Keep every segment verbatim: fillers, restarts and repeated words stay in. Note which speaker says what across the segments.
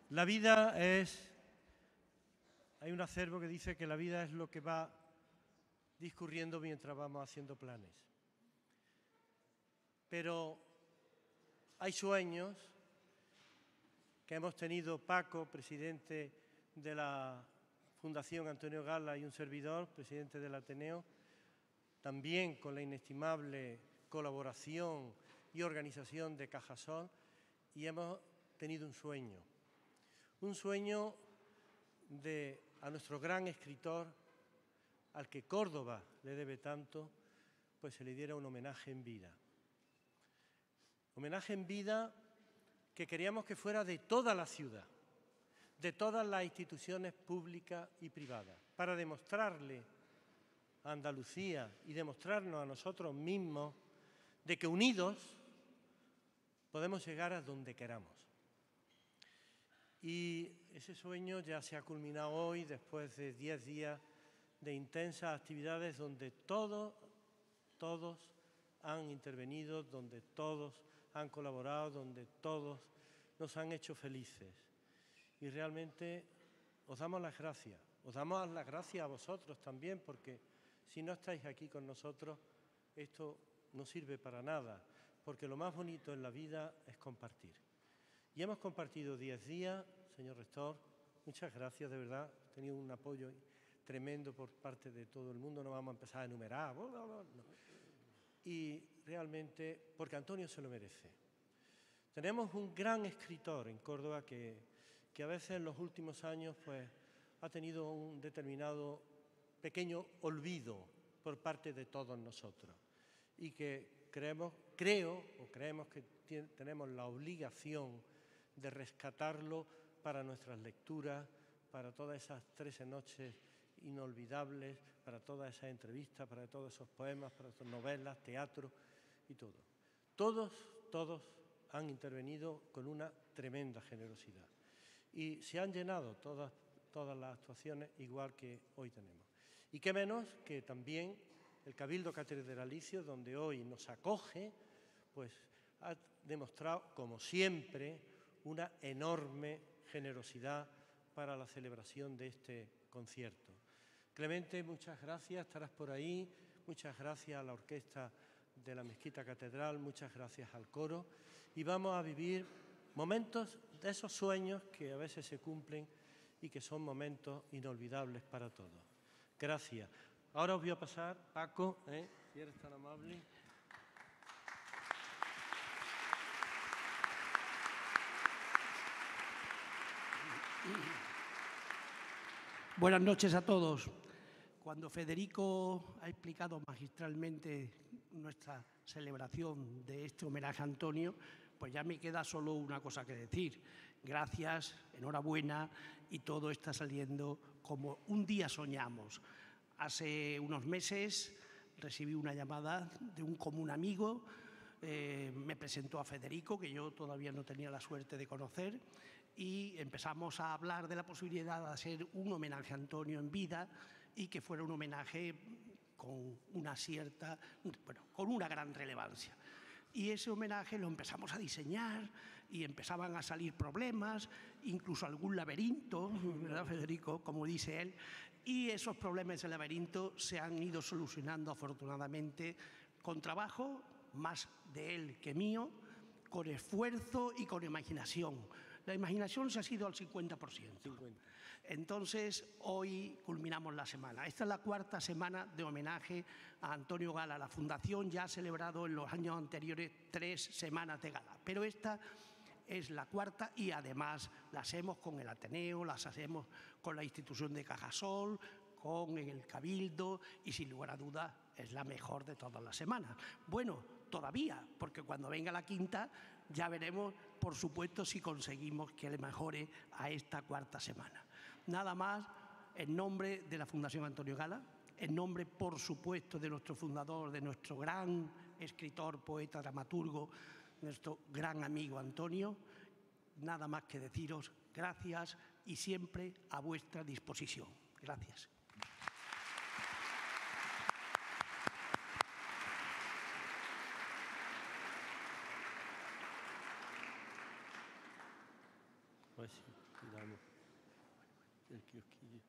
Speaker 1: La vida es... Hay un acervo que dice que la vida es lo que va discurriendo mientras vamos haciendo planes. Pero hay sueños que hemos tenido Paco, presidente de la Fundación Antonio Gala, y un servidor, presidente del Ateneo, también con la inestimable colaboración y organización de Cajasol, y hemos tenido un sueño. Un sueño de a nuestro gran escritor, al que Córdoba le debe tanto, pues se le diera un homenaje en vida. Homenaje en vida que queríamos que fuera de toda la ciudad, de todas las instituciones públicas y privadas, para demostrarle a Andalucía y demostrarnos a nosotros mismos de que unidos podemos llegar a donde queramos. Y ese sueño ya se ha culminado hoy, después de diez días de intensas actividades donde todos, todos han intervenido, donde todos han colaborado, donde todos nos han hecho felices. Y realmente os damos las gracias, os damos las gracias a vosotros también, porque si no estáis aquí con nosotros, esto no sirve para nada, porque lo más bonito en la vida es compartir. Y hemos compartido diez días, señor rector, muchas gracias, de verdad, he tenido un apoyo tremendo por parte de todo el mundo, no vamos a empezar a enumerar, no. Y realmente, porque Antonio se lo merece. Tenemos un gran escritor en Córdoba que, que a veces en los últimos años pues, ha tenido un determinado pequeño olvido por parte de todos nosotros y que creemos, creo o creemos que tenemos la obligación de rescatarlo para nuestras lecturas, para todas esas trece noches inolvidables, para todas esas entrevistas, para todos esos poemas, para esas novelas, teatro y todo. Todos, todos han intervenido con una tremenda generosidad y se han llenado todas, todas las actuaciones igual que hoy tenemos. Y qué menos que también el Cabildo Catedralicio, donde hoy nos acoge, pues ha demostrado, como siempre, una enorme generosidad para la celebración de este concierto. Clemente, muchas gracias, estarás por ahí. Muchas gracias a la orquesta de la Mezquita Catedral, muchas gracias al coro. Y vamos a vivir momentos de esos sueños que a veces se cumplen y que son momentos inolvidables para todos. Gracias. Ahora os voy a pasar, Paco, ¿eh? si eres tan amable.
Speaker 2: Buenas noches a todos. Cuando Federico ha explicado magistralmente nuestra celebración de este homenaje a Antonio, pues ya me queda solo una cosa que decir. Gracias, enhorabuena, y todo está saliendo como un día soñamos. Hace unos meses recibí una llamada de un común amigo, eh, me presentó a Federico, que yo todavía no tenía la suerte de conocer, y empezamos a hablar de la posibilidad de hacer un homenaje a Antonio en vida y que fuera un homenaje con una cierta, bueno, con una gran relevancia. Y ese homenaje lo empezamos a diseñar y empezaban a salir problemas, incluso algún laberinto, ¿verdad, Federico? Como dice él, y esos problemas del laberinto se han ido solucionando afortunadamente con trabajo, más de él que mío, con esfuerzo y con imaginación. La imaginación se ha sido al cincuenta por ciento. cincuenta. Entonces, hoy culminamos la semana. Esta es la cuarta semana de homenaje a Antonio Gala. La Fundación ya ha celebrado en los años anteriores tres semanas de gala, pero esta es la cuarta y además la hacemos con el Ateneo, las hacemos con la institución de Cajasol, con el Cabildo y sin lugar a dudas es la mejor de todas las semanas. Bueno, todavía, porque cuando venga la quinta ya veremos, por supuesto, si conseguimos que le mejore a esta cuarta semana. Nada más, en nombre de la Fundación Antonio Gala, en nombre, por supuesto, de nuestro fundador, de nuestro gran escritor, poeta, dramaturgo, nuestro gran amigo Antonio, nada más que deciros gracias y siempre a vuestra disposición. Gracias.
Speaker 1: Pues sí. Tiramos el kiosquillo.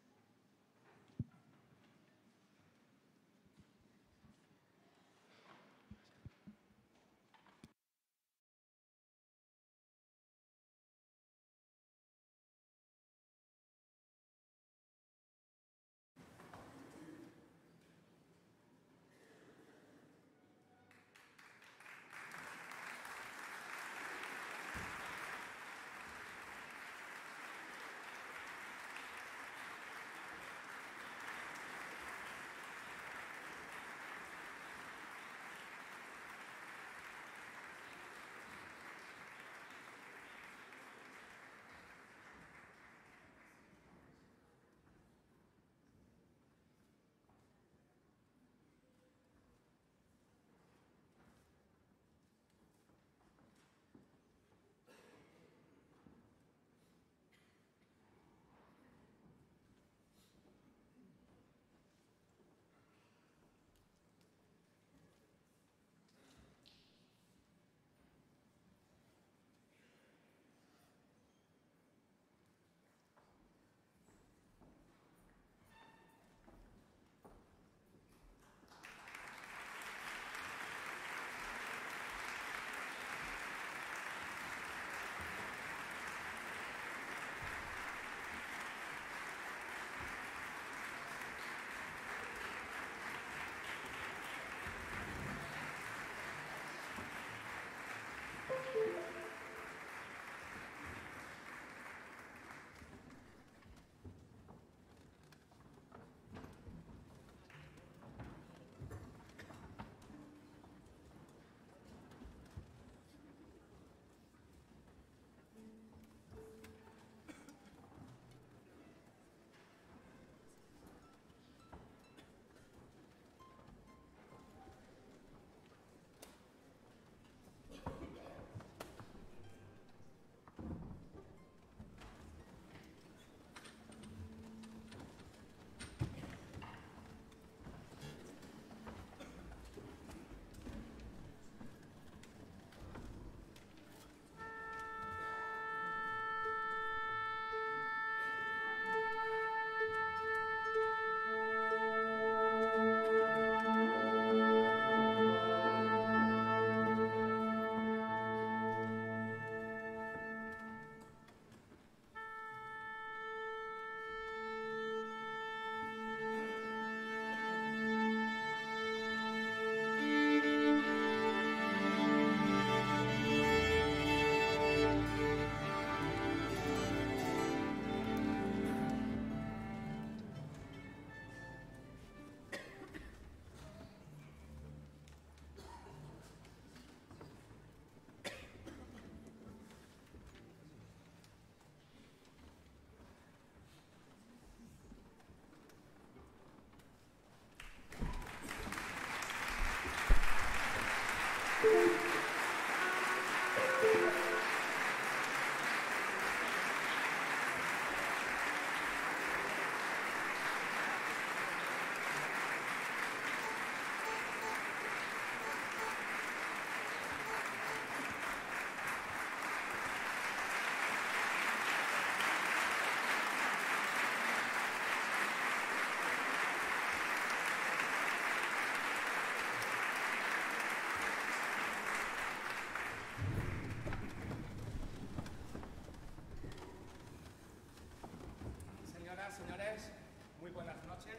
Speaker 3: Señores, muy buenas noches.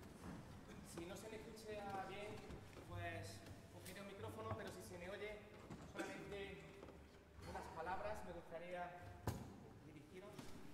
Speaker 3: Si no se me escucha bien, pues cogeré un micrófono, pero si se me oye solamente unas palabras, me gustaría dirigiros.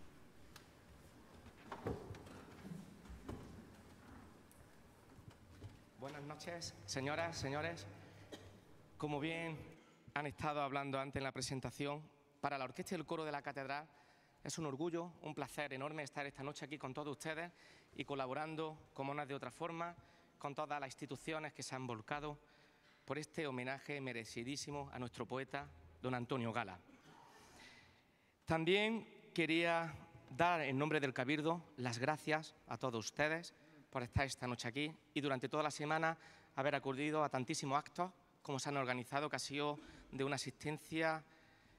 Speaker 3: Buenas noches, señoras, señores. Como bien han estado hablando antes en la presentación, para la Orquesta y el Coro de la Catedral es un orgullo, un placer enorme estar esta noche aquí con todos ustedes y colaborando, como no es de otra forma, con todas las instituciones que se han volcado por este homenaje merecidísimo a nuestro poeta, don Antonio Gala. También quería dar, en nombre del Cabildo, las gracias a todos ustedes por estar esta noche aquí y durante toda la semana haber acudido a tantísimos actos como se han organizado, que ha sido de una asistencia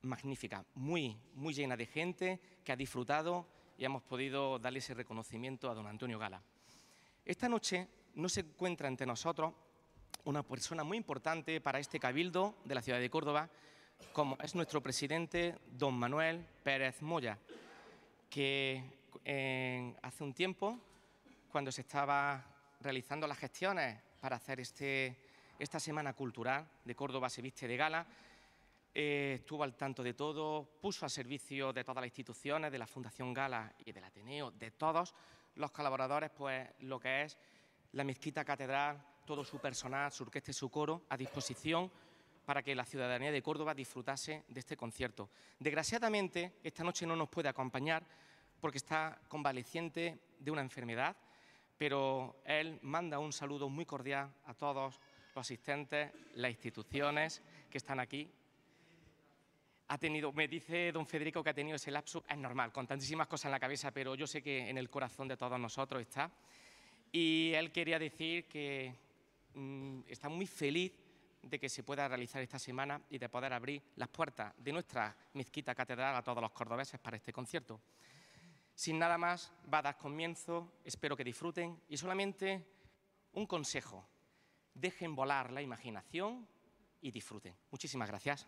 Speaker 3: magnífica, muy, muy llena de gente que ha disfrutado y hemos podido darle ese reconocimiento a don Antonio Gala. Esta noche no se encuentra entre nosotros una persona muy importante para este cabildo de la ciudad de Córdoba, como es nuestro presidente, don Manuel Pérez Moya, que eh, hace un tiempo, cuando se estaba realizando las gestiones para hacer este, esta Semana Cultural de Córdoba se viste de gala, eh, estuvo al tanto de todo, puso a servicio de todas las instituciones, de la Fundación Gala y del Ateneo, de todos los colaboradores, pues lo que es la Mezquita Catedral, todo su personal, su orquesta y su coro a disposición para que la ciudadanía de Córdoba disfrutase de este concierto. Desgraciadamente, esta noche no nos puede acompañar porque está convaleciente de una enfermedad, pero él manda un saludo muy cordial a todos los asistentes, las instituciones que están aquí. Ha tenido, me dice don Federico que ha tenido ese lapsus, es normal, con tantísimas cosas en la cabeza, pero yo sé que en el corazón de todos nosotros está. Y él quería decir que mmm, está muy feliz de que se pueda realizar esta semana y de poder abrir las puertas de nuestra mezquita catedral a todos los cordobeses para este concierto. Sin nada más, va a dar comienzo, espero que disfruten y solamente un consejo, dejen volar la imaginación y disfruten. Muchísimas gracias.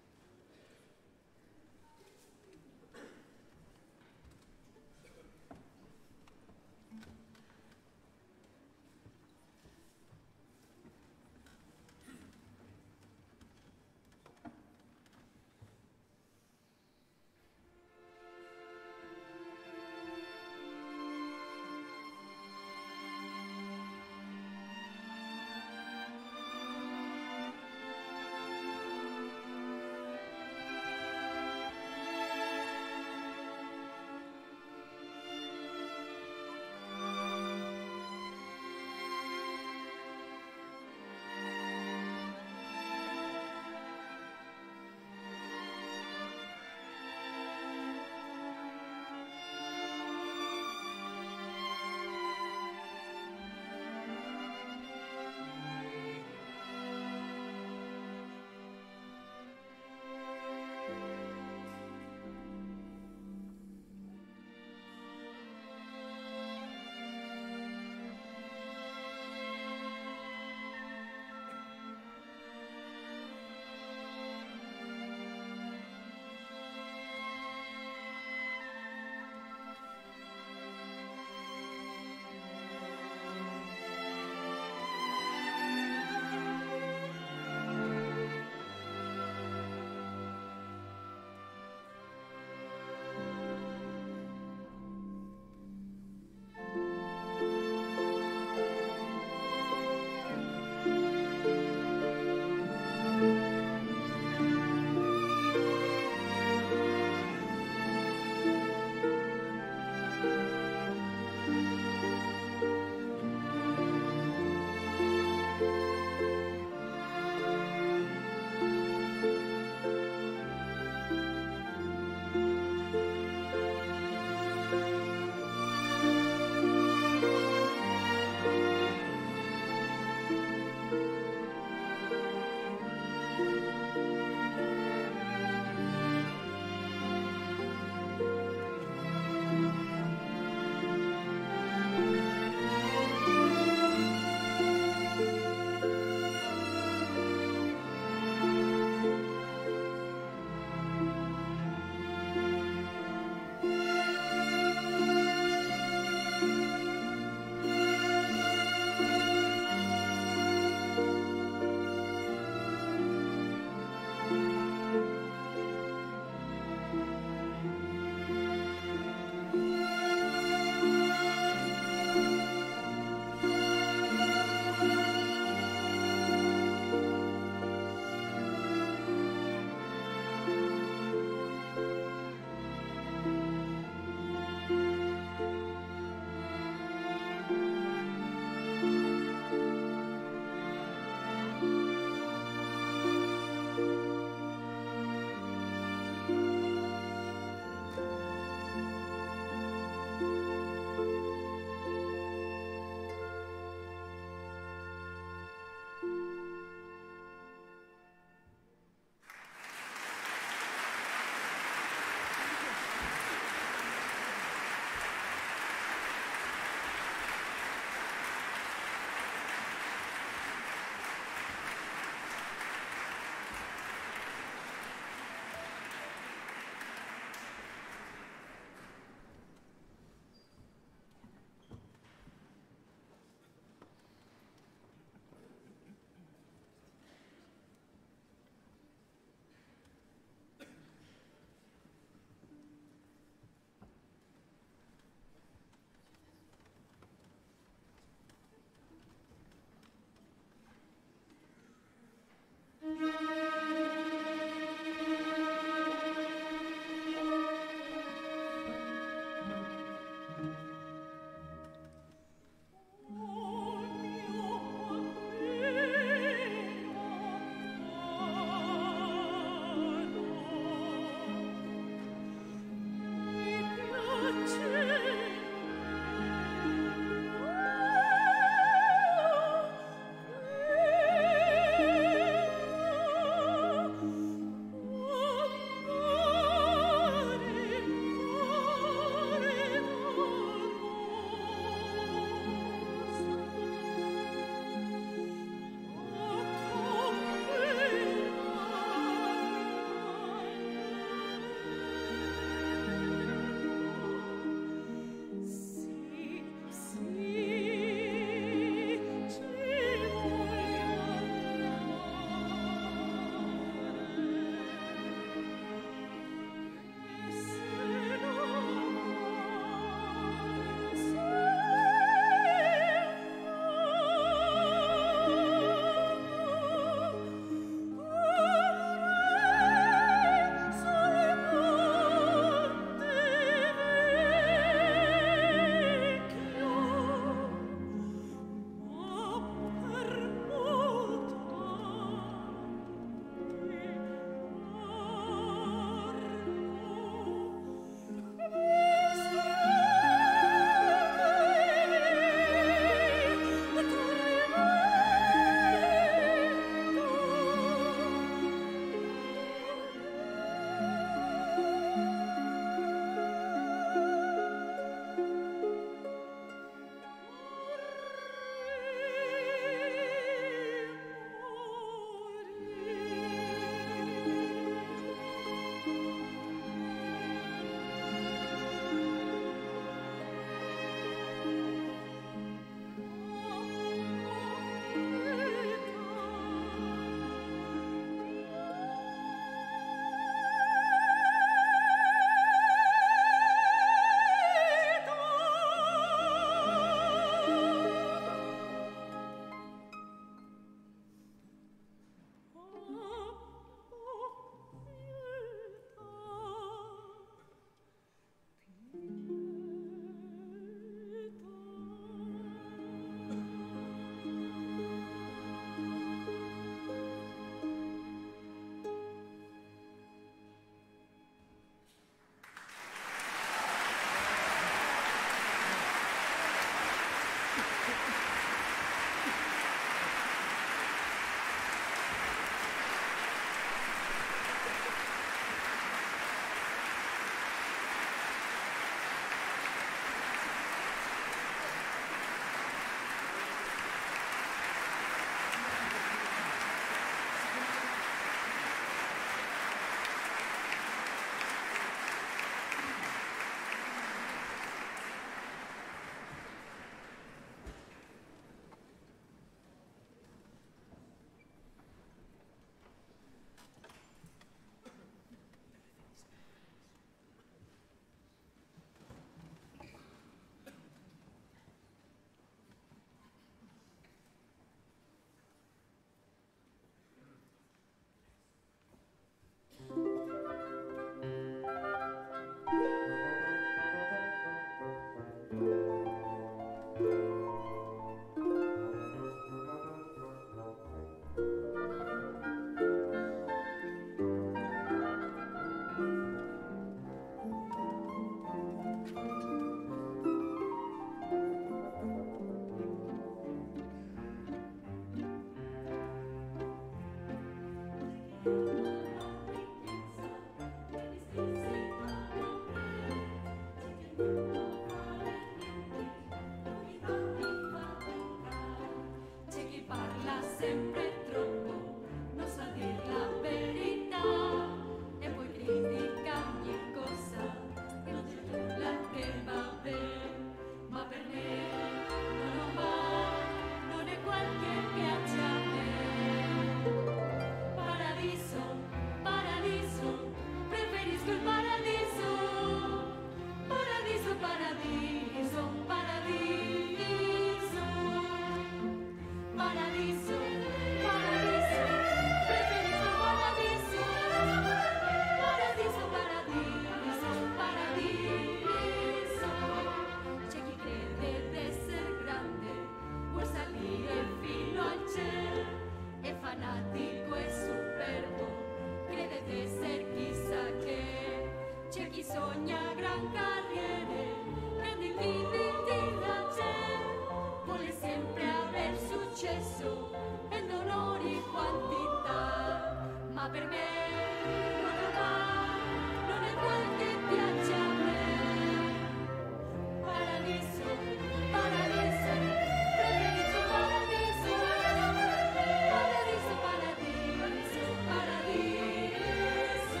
Speaker 4: concesso e non ogni quantità, ma per me non va, non è quel che piace a me. Paradiso, paradiso, preferisco paradiso, paradiso, paradiso, paradiso.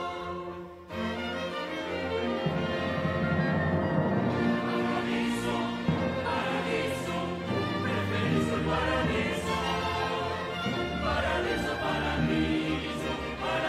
Speaker 4: Paradiso, paradiso, preferisco il paradiso, paradiso, paradiso, paradiso.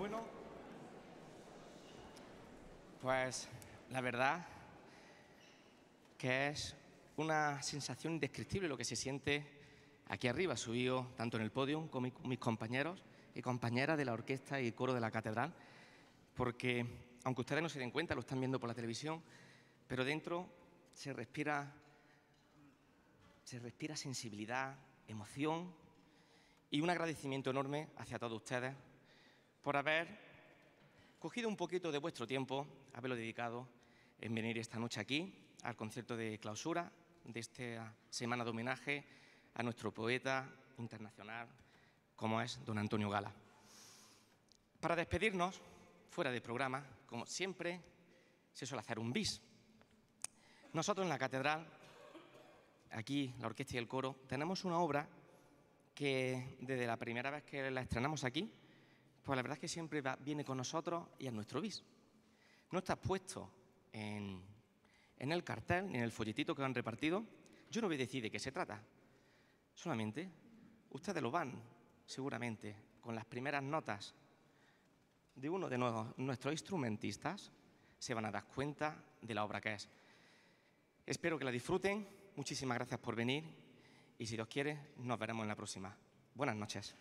Speaker 3: Bueno, pues la verdad que es una sensación indescriptible lo que se siente aquí arriba, subido tanto en el podio como mi- mis compañeros y compañeras de la orquesta y coro de la catedral, porque aunque ustedes no se den cuenta, lo están viendo por la televisión, pero dentro se respira, se respira sensibilidad, emoción y un agradecimiento enorme hacia todos ustedes por haber cogido un poquito de vuestro tiempo, haberlo dedicado en venir esta noche aquí al concierto de clausura de esta semana de homenaje a nuestro poeta internacional, como es don Antonio Gala. Para despedirnos, fuera de programa, como siempre, se suele hacer un bis. Nosotros en la catedral, aquí, la orquesta y el coro, tenemos una obra que desde la primera vez que la estrenamos aquí, pues la verdad es que siempre va, viene con nosotros y es nuestro bis. No está puesto en, en el cartel ni en el folletito que han repartido. Yo no voy a decir de qué se trata. Solamente ustedes lo van, seguramente, con las primeras notas de uno de nuestros, nuestros instrumentistas, se van a dar cuenta de la obra que es. Espero que la disfruten. Muchísimas gracias por venir y, si Dios quiere, nos veremos en la próxima. Buenas noches.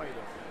Speaker 5: oído.